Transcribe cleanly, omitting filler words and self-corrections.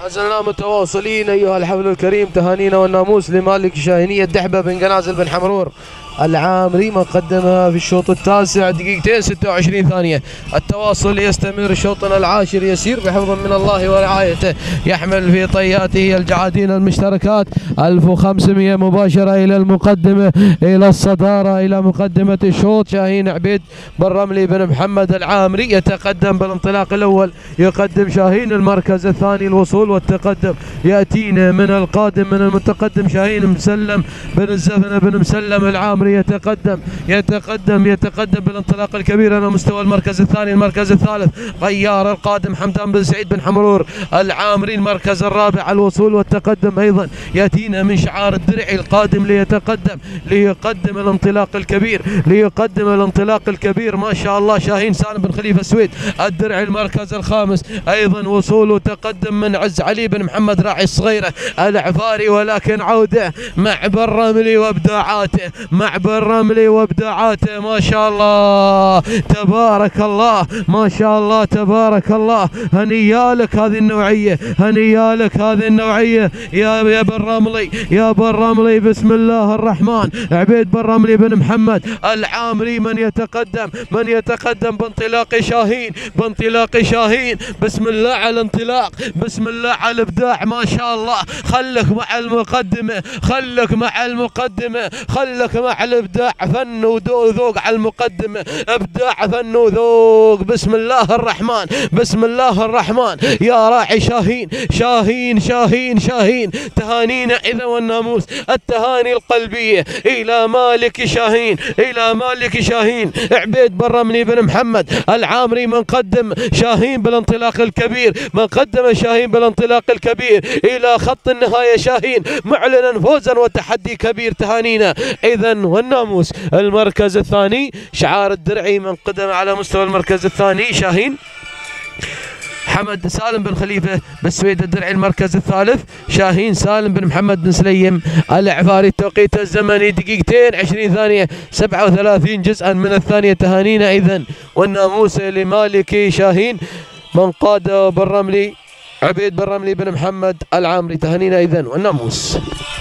أزلنا متواصلين أيها الحفل الكريم، تهانينا والناموس لمالك شاهينية دحبة بن قنازل بن حمرور العامري، مقدمها في الشوط التاسع دقيقتين 26 ثانية. التواصل يستمر، شوطنا العاشر يسير بحفظ من الله ورعايته، يحمل في طياته الجعادين المشتركات 1500 مباشرة إلى المقدمة، إلى الصدارة، إلى مقدمة الشوط. شاهين عبيد بن رملي بن محمد العامري يتقدم بالانطلاق الأول، يقدم شاهين المركز الثاني. الوصول والتقدم يأتينا من القادم من المتقدم شاهين مسلم بن الزفنة بن مسلم العامري، يتقدم بالانطلاق الكبير على مستوى المركز الثاني. المركز الثالث غيار القادم حمدان بن سعيد بن حمرور العامري المركز الرابع. الوصول والتقدم ايضا ياتينا من شعار الدرعي القادم ليقدم الانطلاق الكبير، ما شاء الله. شاهين سالم بن خليفه السويد الدرعي المركز الخامس ايضا. وصول وتقدم من عز علي بن محمد راعي الصغيره العفاري، ولكن عوده مع بالرملي وابداعاته ما شاء الله تبارك الله، ما شاء الله تبارك الله. هنيالك هذه النوعيه يا بن رملي بسم الله الرحمن. عبيد بن رملي بن محمد العامري من يتقدم بانطلاق شاهين. بسم الله على الانطلاق، بسم الله على الابداع ما شاء الله. خلك مع الابداع، فن وذوق على المقدمه، ابداع فن وذوق. بسم الله الرحمن يا راعي شاهين. تهانينا اذا والناموس، التهاني القلبيه الى مالك شاهين عبيد بن رملي بن محمد العامري، من قدم شاهين بالانطلاق الكبير الى خط النهايه. شاهين معلنا فوزا وتحدي كبير. تهانينا اذا والناموس. المركز الثاني شعار الدرعي من قدم على مستوى المركز الثاني شاهين حمد سالم بن خليفه بالسويد الدرعي. المركز الثالث شاهين سالم بن محمد بن سليم العفاري. التوقيت الزمني دقيقتين 20 ثانيه 37 جزءا من الثانيه. تهانينا اذا والناموس لمالك شاهين من قاد بالرملي عبيد بن رملي بن محمد العامري. تهانينا اذا والناموس.